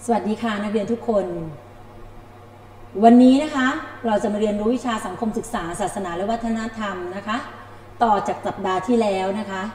สวัสดีค่ะนักเรียนทุกคนวันนี้นะคะเราจะมาเรียนรู้วิชาสังคมศึกษาศาสนาและวัฒนธรรมนะคะต่อจากสัปดาห์ที่แล้วนะคะ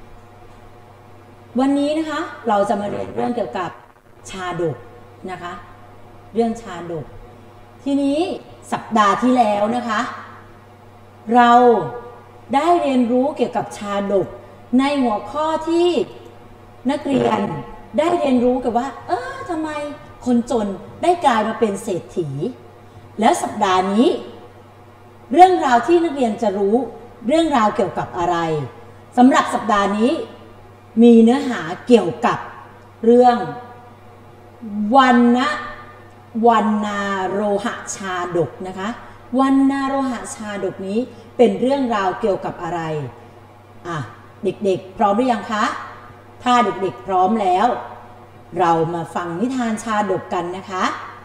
วันนี้นะคะเราจะมาเรียนเรื่องเกี่ยวกับชาดกนะคะเรื่องชาดกทีนี้สัปดาห์ที่แล้วนะคะเราได้เรียนรู้เกี่ยวกับชาดกในหัวข้อที่นักเรียนได้เรียนรู้กันว่าทำไมคนจนได้กลายมาเป็นเศรษฐีแล้วสัปดาห์นี้เรื่องราวที่นักเรียนจะรู้เรื่องราวเกี่ยวกับอะไรสำหรับสัปดาห์นี้มีเนื้อหาเกี่ยวกับเรื่องวรรณโรหชาดกนะคะวรรณโรหชาดกนี้เป็นเรื่องราวเกี่ยวกับอะไรเด็กๆพร้อมหรือยังคะถ้าเด็กๆพร้อมแล้วเรามาฟังนิทานชาดกกันนะคะ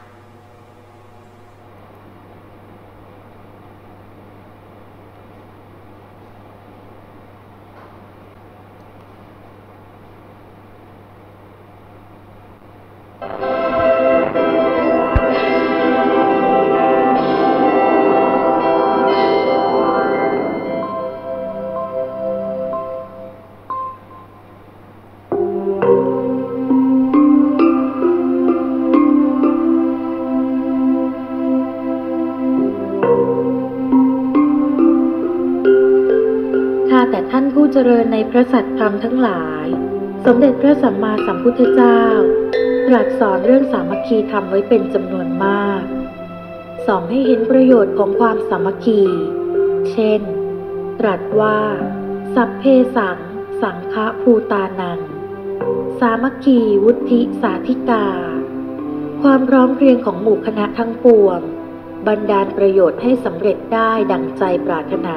แต่ท่านผู้เจริญในพระสัตธรรมทั้งหลายสมเด็จพระสัมมาสัมพุทธเจ้าตรัสสอนเรื่องสามัคคีธรรมไว้เป็นจำนวนมากสอนให้เห็นประโยชน์ของความสามัคคีเช่นตรัสว่าสัพเพสังฆภูตานังสามัคคีวุฒิสาธิกาความพร้อมเพรียงของหมู่คณะทั้งปวงบันดาลประโยชน์ให้สำเร็จได้ดังใจปรารถนา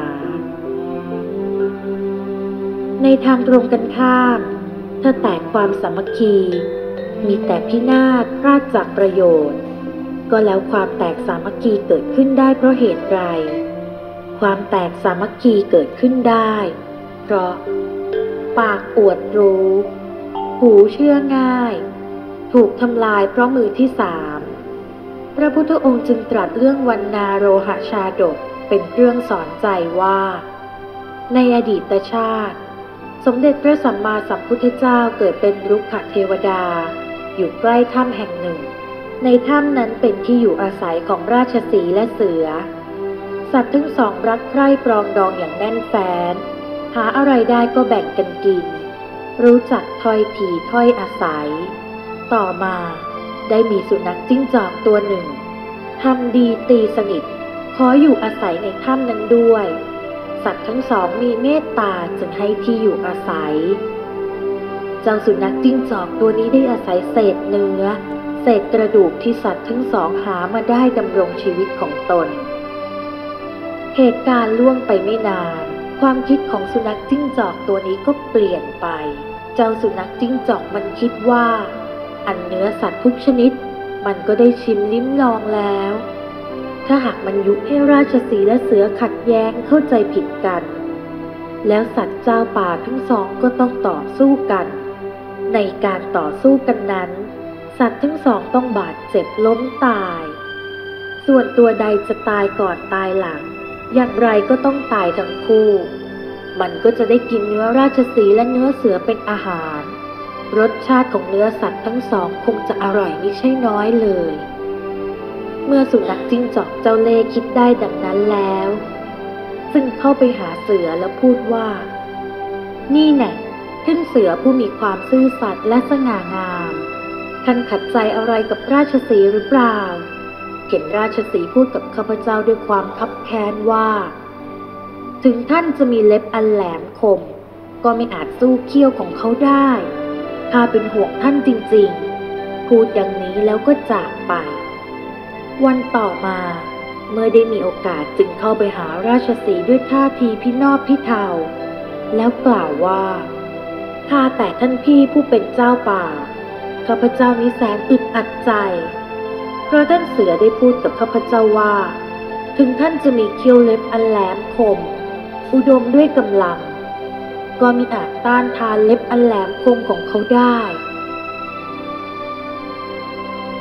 ในทางตรงกันข้ามถ้าแตกความสามัคคีมีแต่พินาศพลาดจากประโยชน์ก็แล้วความแตกสามัคคีเกิดขึ้นได้เพราะเหตุไรความแตกสามัคคีเกิดขึ้นได้เพราะปากอวดรู้หูเชื่อง่ายถูกทำลายเพราะมือที่สามพระพุทธองค์จึงตรัสเรื่องวรรณโรหชาดกเป็นเครื่องสอนใจว่าในอดีตชาติสมเด็จพระสัมมาสัมพุทธเจ้าเกิดเป็นรุกขเทวดาอยู่ใกล้ถ้ำแห่งหนึ่งในถ้ำนั้นเป็นที่อยู่อาศัยของราชสีห์และเสือสัตว์ทั้งสองรักใคร่ปรองดองอย่างแน่นแฟ้นหาอะไรได้ก็แบ่งกันกินรู้จักถ้อยทีถ้อยอาศัยต่อมาได้มีสุนัขจิ้งจอกตัวหนึ่งทำดีตีสนิทขออยู่อาศัยในถ้ำนั้นด้วยสัตว์ทั้งสองมีเมตตาจึงให้ที่อยู่อาศัยเจ้าสุนัขจิ้งจอกตัวนี้ได้อาศัยเศษเนื้อเศษกระดูกที่สัตว์ทั้งสองหามาได้ดำรงชีวิตของตนเหตุการณ์ล่วงไปไม่นานความคิดของสุนัขจิ้งจอกตัวนี้ก็เปลี่ยนไปเจ้าสุนัขจิ้งจอกมันคิดว่าอันเนื้อสัตว์ทุกชนิดมันก็ได้ชิมลิ้มลองแล้วถ้าหากมันยุให้ราชสีห์และเสือขัดแย้งเข้าใจผิดกันแล้วสัตว์เจ้าป่าทั้งสองก็ต้องต่อสู้กันในการต่อสู้กันนั้นสัตว์ทั้งสองต้องบาดเจ็บล้มตายส่วนตัวใดจะตายก่อนตายหลังอย่างไรก็ต้องตายทั้งคู่มันก็จะได้กินเนื้อราชสีห์และเนื้อเสือเป็นอาหารรสชาติของเนื้อสัตว์ทั้งสองคงจะอร่อยมิใช่น้อยเลยเมื่อสุนัขจิ้งจอกเจ้าเล่ห์คิดได้ดังนั้นแล้วจึงเข้าไปหาเสือแล้วพูดว่านี่แน่ท่านเสือผู้มีความซื่อสัตย์และสง่างามท่านขัดใจอะไรกับราชสีห์หรือเปล่าเห็นราชสีห์พูดกับข้าพเจ้าด้วยความคับแค้นว่าถึงท่านจะมีเล็บอันแหลมคมก็ไม่อาจสู้เขี้ยวของเขาได้ข้าเป็นห่วงท่านจริงๆพูดอย่างนี้แล้วก็จากไปวันต่อมาเมื่อได้มีโอกาสจึงเข้าไปหาราชสีห์ด้วยท่าทีพินอบพิเทาแล้วกล่าวว่าข้าแต่ท่านพี่ผู้เป็นเจ้าป่าข้าพเจ้านี้แสนอึดอัดใจเพราะท่านเสือได้พูดกับข้าพเจ้าว่าถึงท่านจะมีเขี้ยวเล็บอันแหลมคมอุดมด้วยกำลังก็มิอาจต้านทานเล็บอันแหลมคมของเขาได้ พ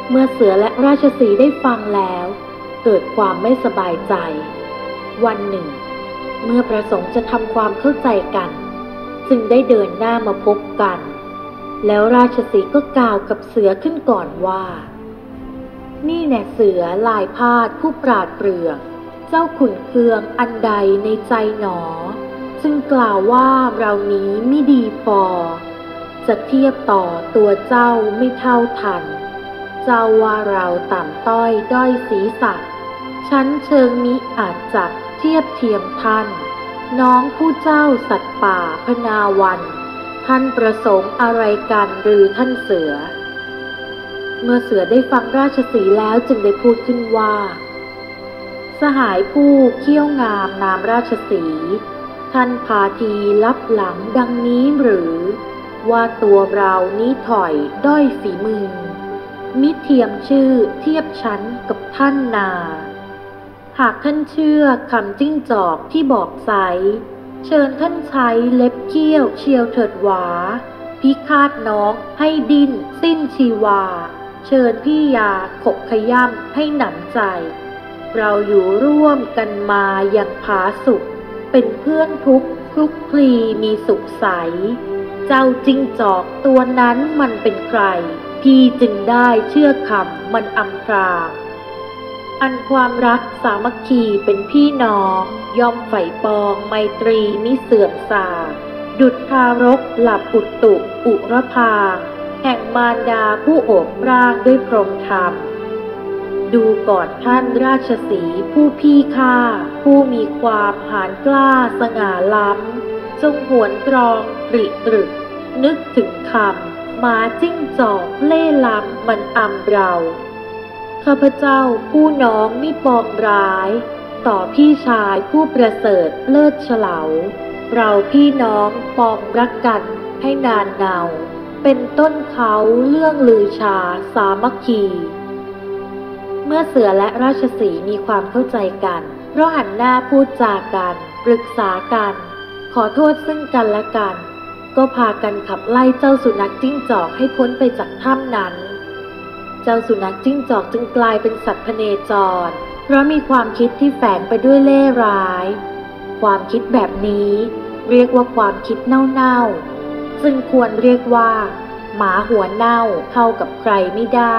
เมื่อเสือและราชสีห์ได้ฟังแล้วเกิดความไม่สบายใจวันหนึ่งเมื่อประสงค์จะทำความเข้าใจกันจึงได้เดินหน้ามาพบกันแล้วราชสีห์ก็กล่าวกับเสือขึ้นก่อนว่านี่แน่เสือลายพาดผู้ปราดเปรื่องเจ้าขุนเคืองอันใดในใจหนอจึงกล่าวว่าเรานี้ไม่ดีพอจะเทียบต่อตัวเจ้าไม่เท่าทันเจ้าว่าเราต่ำต้อยด้อยศีรษะชั้นเชิงมิอาจจักเทียบเทียมท่านน้องผู้เจ้าสัตว์ป่าพนาวันท่านประสงค์อะไรกันหรือท่านเสือเมื่อเสือได้ฟังราชสีห์แล้วจึงได้พูดขึ้นว่าสหายผู้เขี้ยวงามนามราชสีห์ท่านพาทีลับหลังดังนี้หรือว่าตัวเรานี้ถอยด้อยฝีมือมิเทียมชื่อเทียบชั้นกับท่านนาหากท่านเชื่อคำจิ้งจอกที่บอกไซเชิญท่านใช้เล็บเขี้ยวเชียวเถิดหวาพิฆาตน้องให้ดิ้นสิ้นชีวาเชิญพี่ยาขบขย่ำให้หนำใจเราอยู่ร่วมกันมาอย่างผาสุกเป็นเพื่อนทุกข์คลุกคลีมีสุขใสเจ้าจิ้งจอกตัวนั้นมันเป็นใครพี่จึงได้เชื่อคำมันอำพรางอันความรักสามัคคีเป็นพี่น้องย่อมใฝ่ปองไมตรีมิเสื่อมทรามดุจทารกหลับอุตุอุรพาแห่งมารดาผู้โอบร่างด้วยพรหมธรรมดูก่อนท่านราชสีห์ผู้พี่ข้าผู้มีความหาญกล้าสง่าล้ำจงหวนตรองตริตรึกนึกถึงคำหมาจิ้งจอกเล่ห์ล้ำมันอำเราข้าพเจ้าผู้น้องมิปองร้ายต่อพี่ชายผู้ประเสริฐเลิศเฉลาเราพี่น้องปองรักกันให้นานเนาเป็นต้นเขาเรื่องลือชาสามัคคีเมื่อเสือและราชสีห์มีความเข้าใจกันเพราะหันหน้าพูดจากันปรึกษากันขอโทษซึ่งกันและกันก็พากันขับไล่เจ้าสุนัขจิ้งจอกให้พ้นไปจากถ้ำนั้นเจ้าสุนัขจิ้งจอกจึงกลายเป็นสัตว์พเนจรเพราะมีความคิดที่แฝงไปด้วยเล่ห์ร้ายความคิดแบบนี้เรียกว่าความคิดเน่าๆซึ่งควรเรียกว่าหมาหัวเน่าเข้ากับใครไม่ได้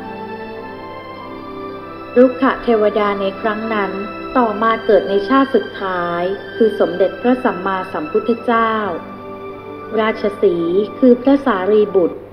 รุกขเทวดาในครั้งนั้นต่อมาเกิดในชาติสุดท้ายคือสมเด็จพระสัมมาสัมพุทธเจ้าราชสีห์คือพระสารีบุตร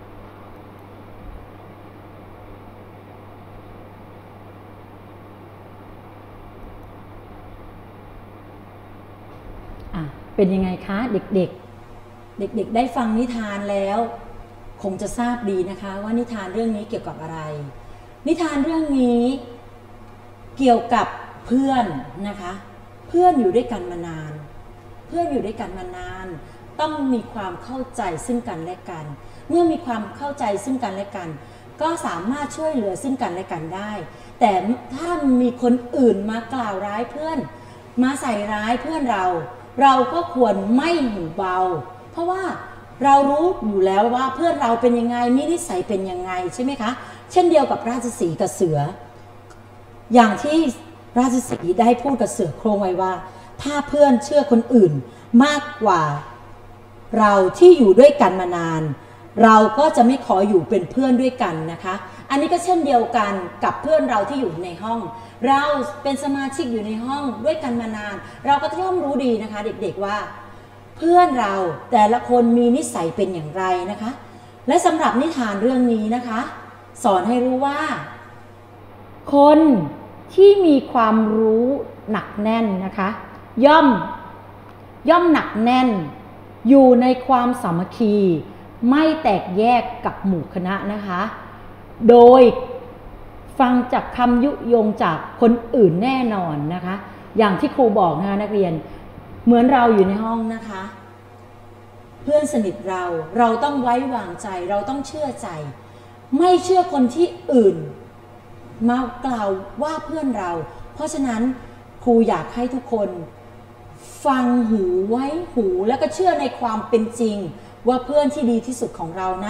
เป็นยังไงคะเด็กๆเด็กๆได้ฟังนิทานแล้วคงจะทราบดีนะคะว่านิทานเรื่องนี้เกี่ยวกับอะไรนิทานเรื่องนี้เกี่ยวกับเพื่อนนะคะเพื่อนอยู่ด้วยกันมานานเพื่อนอยู่ด้วยกันมานานต้องมีความเข้าใจซึ่งกันและกันเมื่อมีความเข้าใจซึ่งกันและกันก็สามารถช่วยเหลือซึ่งกันและกันได้แต่ถ้ามีคนอื่นมากล่าวร้ายเพื่อนมาใส่ร้ายเพื่อนเราก็ควรไม่หูเบาเพราะว่าเรารู้อยู่แล้วว่าเพื่อนเราเป็นยังไงมีนิสัยเป็นยังไงใช่ไหมคะเช่นเดียวกับราชสีห์กับเสืออย่างที่ราชสีห์ได้พูดกับเสือโครงไว้ว่าถ้าเพื่อนเชื่อคนอื่นมากกว่าเราที่อยู่ด้วยกันมานานเราก็จะไม่ขออยู่เป็นเพื่อนด้วยกันนะคะอันนี้ก็เช่นเดียวกันกับเพื่อนเราที่อยู่ในห้องเราเป็นสมาชิกอยู่ในห้องด้วยกันมานานเราก็ย่อมรู้ดีนะคะเด็กๆว่าเพื่อนเราแต่ละคนมีนิสัยเป็นอย่างไรนะคะและสำหรับนิทานเรื่องนี้นะคะสอนให้รู้ว่าคนที่มีความรู้หนักแน่นนะคะย่อมหนักแน่นอยู่ในความสามัคคีไม่แตกแยกกับหมู่คณะนะคะโดยฟังจากคำยุยงจากคนอื่นแน่นอนนะคะอย่างที่ครูบอกนะคะนักเรียนเหมือนเราอยู่ในห้องนะคะเพื่อนสนิทเราต้องไว้วางใจเราต้องเชื่อใจไม่เชื่อคนที่อื่นมากล่าวว่าเพื่อนเราเพราะฉะนั้นครูอยากให้ทุกคนฟังหูไว้หูแล้วก็เชื่อในความเป็นจริงว่าเพื่อนที่ดีที่สุดของเรานั้น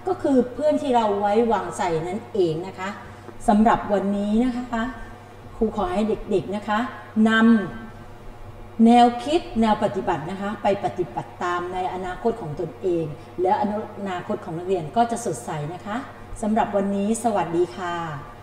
ก็คือเพื่อนที่เราไว้วางใจนั่นเองนะคะสำหรับวันนี้นะคะครูขอให้เด็กๆนะคะนำแนวคิดแนวปฏิบัตินะคะไปปฏิบัติตามในอนาคตของตนเองและอนาคตของนักเรียนก็จะสดใสนะคะสำหรับวันนี้สวัสดีค่ะ